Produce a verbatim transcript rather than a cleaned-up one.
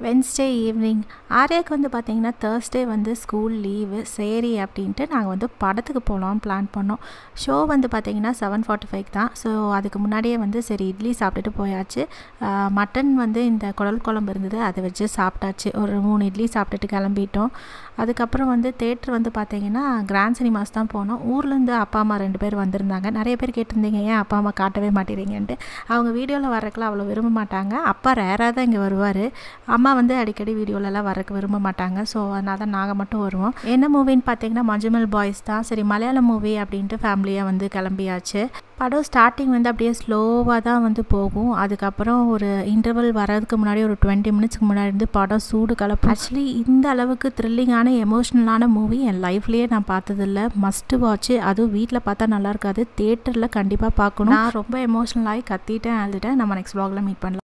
Wednesday evening ஆர்யாவுக்கு வந்து பார்த்திங்கன்னா Thursday வந்து ஸ்கூல் லீவு. சரி அப்படின்ட்டு நாங்கள் வந்து படத்துக்கு போகலான்னு பிளான் பண்ணோம். ஷோ வந்து பார்த்திங்கன்னா செவன் ஃபார்ட்டி ஃபைவ் தான். ஸோ அதுக்கு முன்னாடியே வந்து சரி இட்லி சாப்பிட்டுட்டு போயாச்சு. மட்டன் வந்து இந்த குடல் குழம்பு இருந்தது, அதை வச்சு சாப்பிட்டாச்சு. ஒரு மூணு இட்லி சாப்பிட்டுட்டு கிளம்பிட்டோம். அதுக்கப்புறம் வந்து தேட்டர் வந்து பார்த்திங்கன்னா கிராண்ட் சினிமாஸ் தான் போனோம். ஊர்லேருந்து அப்பா அம்மா ரெண்டு பேர் வந்திருந்தாங்க. நிறைய பேர் கேட்டிருந்தீங்க ஏன் அப்பா அம்மா காட்டவே மாட்டேறீங்கன்ட்டு. அவங்க வீடியோவில் வரக்கெல்லாம் அவ்வளோ விரும்ப மாட்டாங்க. அப்பா ரேராக தான் இங்கே வருவார். அம்மா வந்து அடிக்கடி வீடியோலலாம் வரக்கு விரும்ப மாட்டாங்க. ஸோ அதனால தான் நாங்கள் மட்டும் வருவோம். என்ன மூவின்னு பார்த்தீங்கன்னா மஞ்சுமல் பாய்ஸ் தான். சரி மலையாளம் மூவி அப்படின்ட்டு ஃபேமிலியாக வந்து கிளம்பியாச்சு. படம் ஸ்டார்டிங் வந்து அப்படியே ஸ்லோவாக தான் வந்து போகும். அதுக்கப்புறம் ஒரு இன்டர்வல் வரதுக்கு முன்னாடி ஒரு டுவெண்ட்டி மினிட்ஸ்க்கு முன்னாடி இருந்து படம் சூடு கலப்பும். ஆக்சுவலி இந்த அளவுக்கு த்ரில்லிங்கான எமோஷ்னலான மூவி என் லைஃப்லேயே நான் பார்த்ததில்ல. Must watch. அதுவும் வீட்டில் பார்த்தா நல்லா இருக்காது, தேட்டரில் கண்டிப்பாக பார்க்கணும். நான் ரொம்ப எமோஷ்னலாகி கத்திட்டேன், அழுதுட்டேன். நம்ம நெக்ஸ்ட் வ்ளாகில் மீட் பண்ணலாம்.